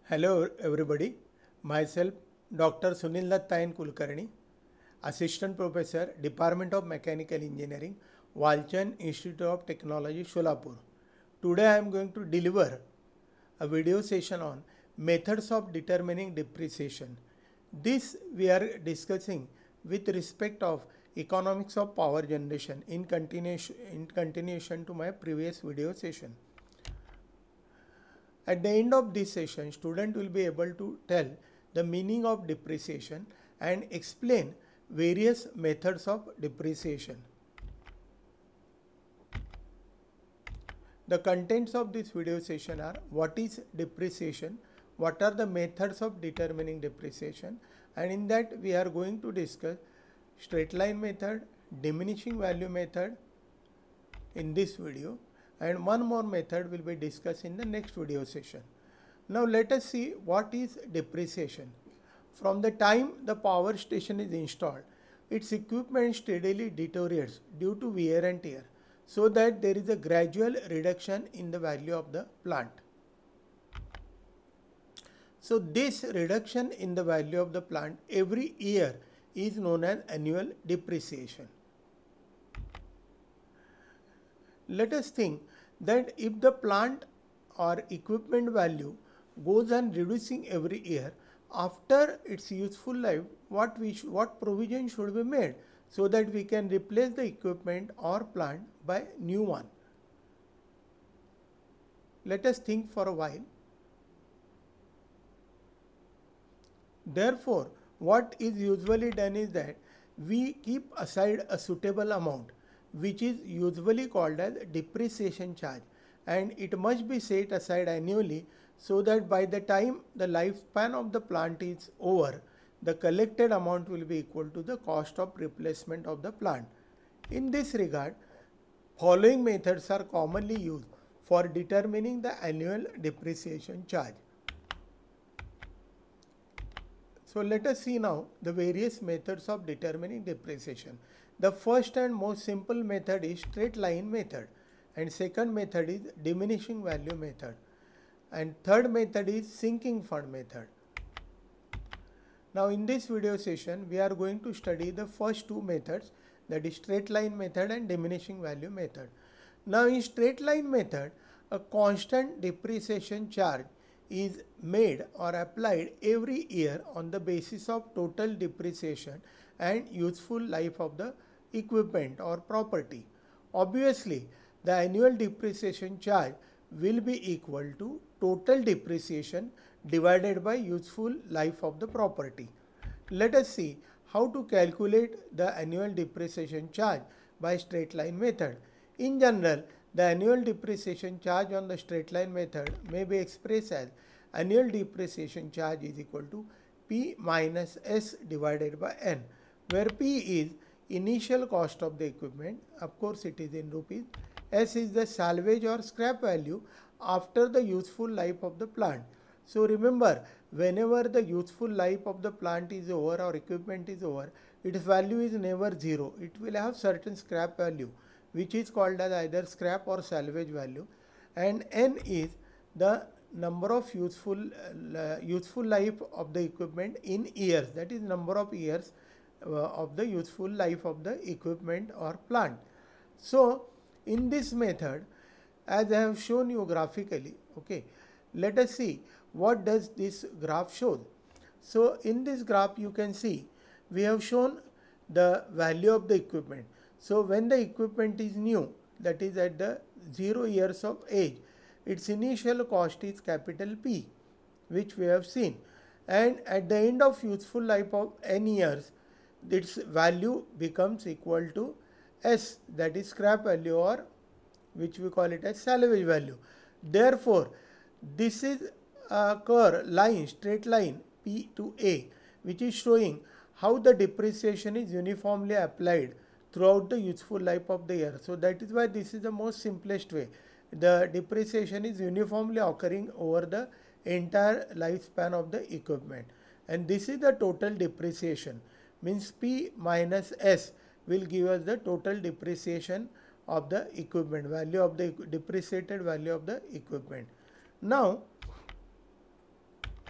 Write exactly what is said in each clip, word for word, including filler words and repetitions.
Hello everybody, myself Doctor Sunil Dattayan Kulkarni, Assistant Professor, Department of Mechanical Engineering, Walchand Institute of Technology, Solapur. Today I am going to deliver a video session on methods of determining depreciation. This we are discussing with respect of economics of power generation in continuation, in continuation to my previous video session. At the end of this session, student will be able to tell the meaning of depreciation and explain various methods of depreciation. The contents of this video session are: what is depreciation, what are the methods of determining depreciation, and in that we are going to discuss straight line method, diminishing value method in this video, and one more method will be discussed in the next video session. Now let us see what is depreciation. From the time the power station is installed, its equipment steadily deteriorates due to wear and tear, so that there is a gradual reduction in the value of the plant. So this reduction in the value of the plant every year is known as annual depreciation. Let us think that if the plant or equipment value goes on reducing every year, after its useful life, what we what provision should be made so that we can replace the equipment or plant by new one. Let us think for a while. Therefore, what is usually done is that we keep aside a suitable amount, which is usually called as depreciation charge, and it must be set aside annually so that by the time the lifespan of the plant is over, the collected amount will be equal to the cost of replacement of the plant. In this regard, following methods are commonly used for determining the annual depreciation charge. So let us see now the various methods of determining depreciation. The first and most simple method is straight line method, and second method is diminishing value method, and third method is sinking fund method. Now in this video session we are going to study the first two methods, that is straight line method and diminishing value method. Now in straight line method, a constant depreciation charge is made or applied every year on the basis of total depreciation and useful life of the equipment or property. Obviously, the annual depreciation charge will be equal to total depreciation divided by useful life of the property. Let us see how to calculate the annual depreciation charge by straight line method. In general, the annual depreciation charge on the straight line method may be expressed as annual depreciation charge is equal to P minus S divided by N, where P is initial cost of the equipment, of course it is in rupees, S is the salvage or scrap value after the useful life of the plant. So remember, whenever the useful life of the plant is over or equipment is over, its value is never zero. It will have certain scrap value, which is called as either scrap or salvage value, and N is the number of useful uh, useful life of the equipment in years, that is number of years uh, of the useful life of the equipment or plant. So in this method, as I have shown you graphically, okay, let us see what does this graph show. So in this graph you can see we have shown the value of the equipment. So when the equipment is new, that is at the zero years of age, its initial cost is capital P, which we have seen, and at the end of useful life of n years, its value becomes equal to S, that is scrap value, or which we call it as salvage value. Therefore, this is a curve line, straight line P to A, which is showing how the depreciation is uniformly applied throughout the useful life of the year. So that is why this is the most simplest way. The depreciation is uniformly occurring over the entire lifespan of the equipment, and this is the total depreciation, means P minus S will give us the total depreciation of the equipment, value of the depreciated value of the equipment. Now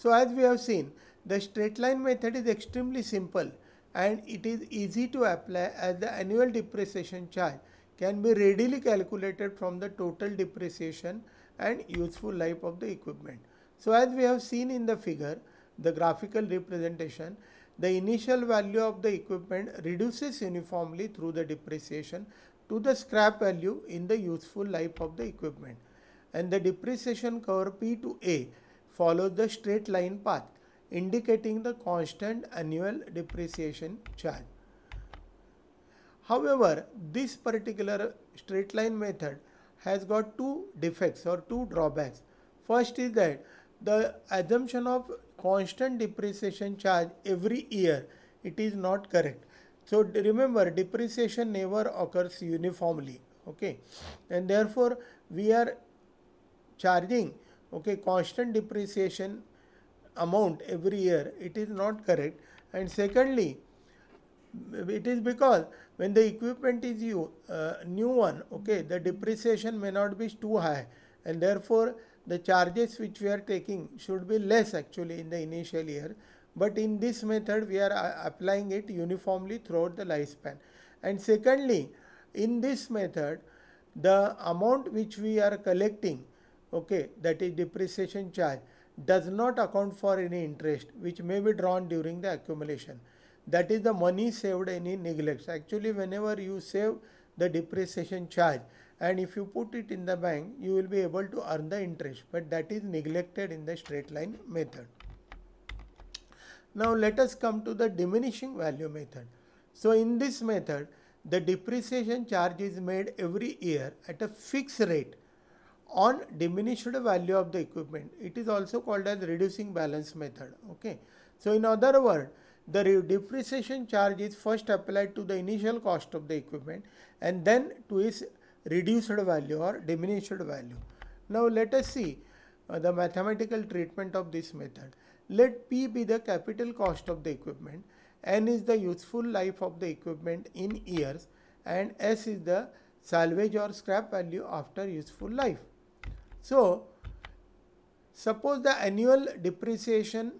So as we have seen, the straight line method is extremely simple and it is easy to apply, as the annual depreciation charge can be readily calculated from the total depreciation and useful life of the equipment. So as we have seen in the figure, the graphical representation, the initial value of the equipment reduces uniformly through the depreciation to the scrap value in the useful life of the equipment, and the depreciation curve P to A follows the straight line path, indicating the constant annual depreciation charge. However, this particular straight line method has got two defects or two drawbacks. First is that the assumption of constant depreciation charge every year, it is not correct. So remember, depreciation never occurs uniformly, okay, and therefore we are charging, okay, constant depreciation amount every year. It is not correct. And secondly, it is because when the equipment is you uh, new one, okay, the depreciation may not be too high, and therefore the charges which we are taking should be less actually in the initial year. But in this method we are uh, applying it uniformly throughout the lifespan. And secondly, in this method the amount which we are collecting, okay, that is depreciation charge, does not account for any interest which may be drawn during the accumulation. That is the money saved any neglects. Actually, whenever you save the depreciation charge and if you put it in the bank, you will be able to earn the interest, but that is neglected in the straight line method. Now let us come to the diminishing value method. So in this method, the depreciation charge is made every year at a fixed rate on diminished value of the equipment. It is also called as reducing balance method, okay. So in other words, the depreciation charge is first applied to the initial cost of the equipment and then to its reduced value or diminished value. Now let us see uh, the mathematical treatment of this method. Let P be the capital cost of the equipment, N is the useful life of the equipment in years, and S is the salvage or scrap value after useful life. So suppose the annual depreciation,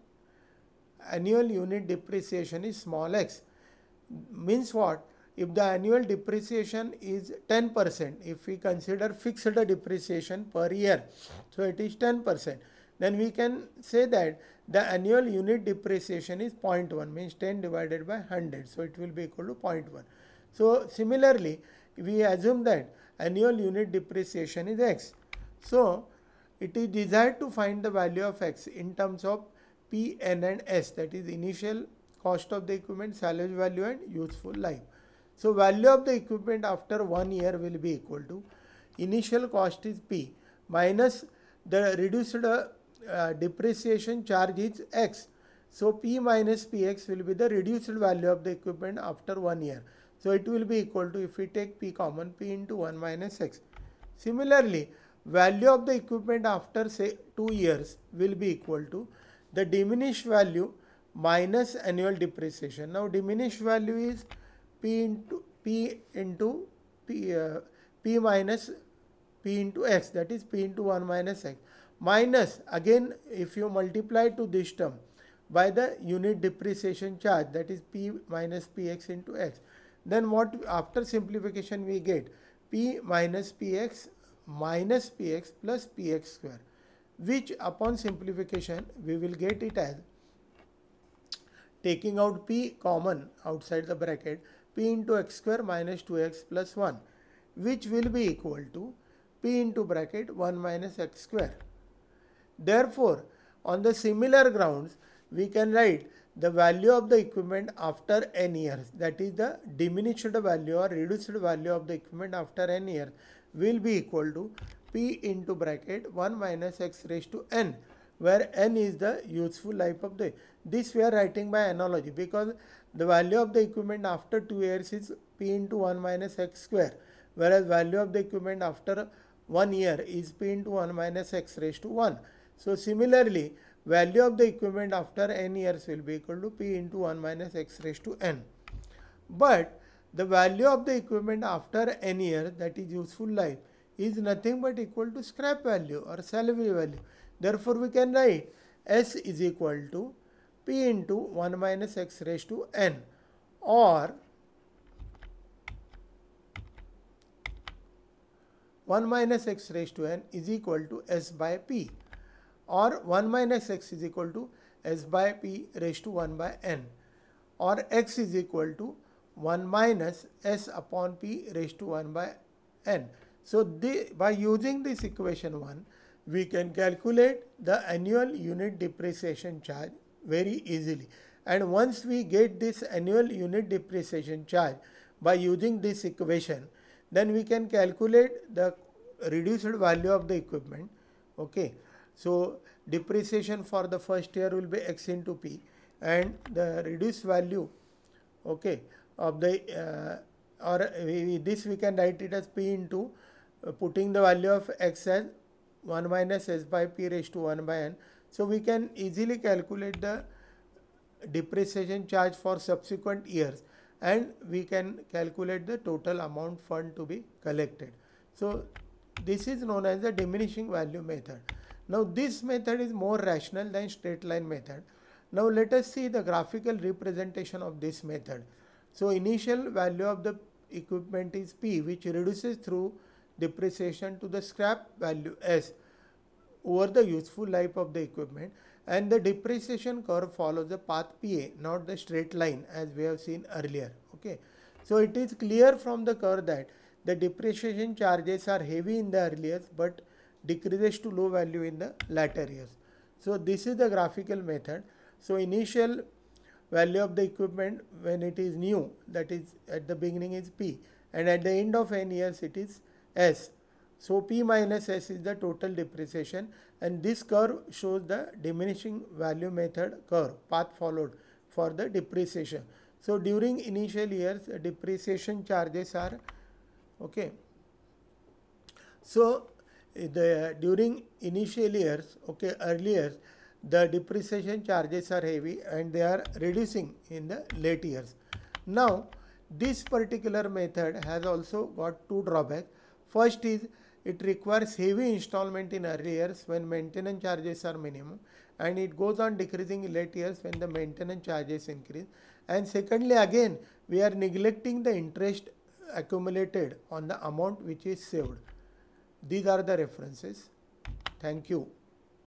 annual unit depreciation is small x. Means what? If the annual depreciation is ten percent, if we consider fixed depreciation per year, so it is ten percent, then we can say that the annual unit depreciation is zero point one, means ten divided by one hundred, so it will be equal to zero point one. So similarly, we assume that annual unit depreciation is x. So it is desired to find the value of x in terms of P, N and S, that is initial cost of the equipment, salvage value and useful life. So value of the equipment after one year will be equal to initial cost is P minus the reduced uh, uh, depreciation charge is x. So P minus P x will be the reduced value of the equipment after one year. So it will be equal to, if we take P common, P into one minus x. Similarly, value of the equipment after say two years will be equal to the diminished value minus annual depreciation. Now diminished value is P into P into P, uh, P minus P into x, that is P into one minus x, minus again if you multiply to this term by the unit depreciation charge, that is P minus Px into x. Then what, after simplification we get P minus Px minus Px plus Px square, which upon simplification we will get it as, taking out P common outside the bracket, P into x square minus two x plus one, which will be equal to P into bracket one minus x square. Therefore, on the similar grounds, we can write the value of the equipment after n years, that is the diminished value or reduced value of the equipment after n years, will be equal to P into bracket one minus x raised to n, where n is the useful life of the, this we are writing by analogy, because the value of the equipment after two years is P into one minus x square, whereas value of the equipment after one year is P into one minus x raised to one. So similarly, value of the equipment after n years will be equal to P into one minus x raised to n. But the value of the equipment after n years, that is useful life, is nothing but equal to scrap value or salvage value. Therefore, we can write S is equal to P into one minus x raised to n, or one minus x raised to n is equal to S by P, or one minus x is equal to S by P raised to one by n, or x is equal to one minus S upon P raised to one by n. So the, by using this equation one, we can calculate the annual unit depreciation charge very easily. And once we get this annual unit depreciation charge by using this equation, then we can calculate the reduced value of the equipment. Okay, so depreciation for the first year will be x into P, and the reduced value, okay, of the uh, or we, this we can write it as P into uh, putting the value of x as one minus S by P raised to one by n. So we can easily calculate the depreciation charge for subsequent years, and we can calculate the total amount fund to be collected. So this is known as the diminishing value method. Now this method is more rational than straight line method. Now let us see the graphical representation of this method. So initial value of the equipment is P, which reduces through depreciation to the scrap value S over the useful life of the equipment, and the depreciation curve follows the path P A, not the straight line as we have seen earlier. Okay, so it is clear from the curve that the depreciation charges are heavy in the early years but decreases to low value in the latter years. So this is the graphical method. So initial value of the equipment when it is new, that is at the beginning, is P, and at the end of n years it is S. So P minus S is the total depreciation, and this curve shows the diminishing value method curve path followed for the depreciation. So during initial years, depreciation charges are okay. So the during initial years, okay, earlier the depreciation charges are heavy and they are reducing in the late years. Now this particular method has also got two drawbacks. First is it requires heavy installment in early years when maintenance charges are minimum, and it goes on decreasing in late years when the maintenance charges increase. And secondly, again we are neglecting the interest accumulated on the amount which is saved. These are the references. Thank you.